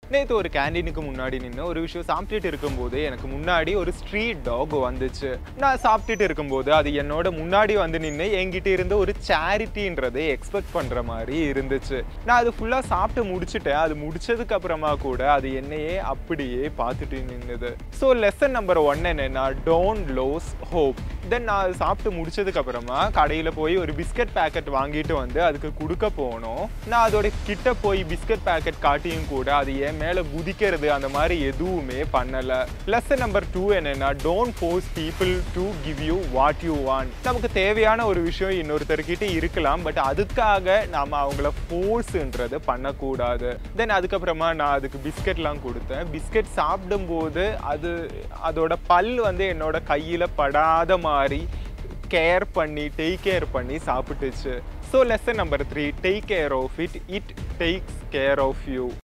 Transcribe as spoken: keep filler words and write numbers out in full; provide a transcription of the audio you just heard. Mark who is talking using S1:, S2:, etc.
S1: நேற்று ஒரு கேண்டீனுக்கு முன்னாடி நின்று ஒரு விஷயம் சாப்பிட்டுட்டு இருக்கும்போது எனக்கு முன்னாடி ஒரு ஸ்ட்ரீட் டாக் வந்துச்சு. நான் சாப்பிட்டுட்டு இருக்கும்போது அது என்னோட முன்னாடி வந்து நின்று என்கிட்ட இருந்த ஒரு சேரிட்டின்றதை எக்ஸ்பெக்ட் பண்ணுற மாதிரி இருந்துச்சு. நான் அது ஃபுல்லாக சாப்பிட்டு முடிச்சுட்டேன். அது முடிச்சதுக்கு அப்புறமா கூட அது என்னையே அப்படியே பார்த்துட்டு நின்றுது. ஸோ லெசன் நம்பர் ஒன் என்னன்னா, டோன்ட் லோஸ் ஹோப். தென் நான் சாப்பிட்டு முடிச்சதுக்கு அப்புறமா கடையில் போய் ஒரு பிஸ்கட் பேக்கெட் வாங்கிட்டு வந்து அதுக்கு கொடுக்க போனோம். நான் அதோட கிட்ட போய் பிஸ்கட் பேக்கெட் காட்டியும் கூட அது என் மேலே குதிக்கிறது அந்த மாதிரி எதுவுமே பண்ணலை. லெசன் நம்பர் டூ என்னன்னா, don't force people to give you what you want. நமக்கு தேவையான ஒரு விஷயம் இன்னொருத்தர்கிட்ட இருக்கலாம், பட் அதுக்காக நாம் அவங்கள ஃபோர்ஸ்ன்றது பண்ணக்கூடாது. தென் அதுக்கப்புறமா நான் அதுக்கு பிஸ்கெட்லாம் கொடுத்தேன். பிஸ்கெட் சாப்பிடும்போது அது அதோட பல் வந்து என்னோட கையில் படாத மாதிரி கேர் பண்ணி டேக் கேர் பண்ணி சாப்பிட்டுச்சு. So lesson number three, take care of it, it takes care of you.